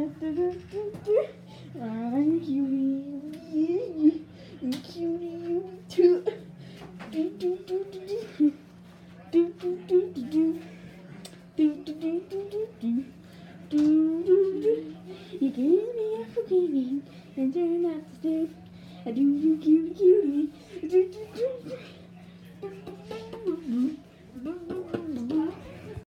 I'm cutie, I'm cutie too. Do do do do do do do do do. Do do do do do do do do do. You gave me a forgiving and turned out to stay. I do you cutie cutie. Do do do do.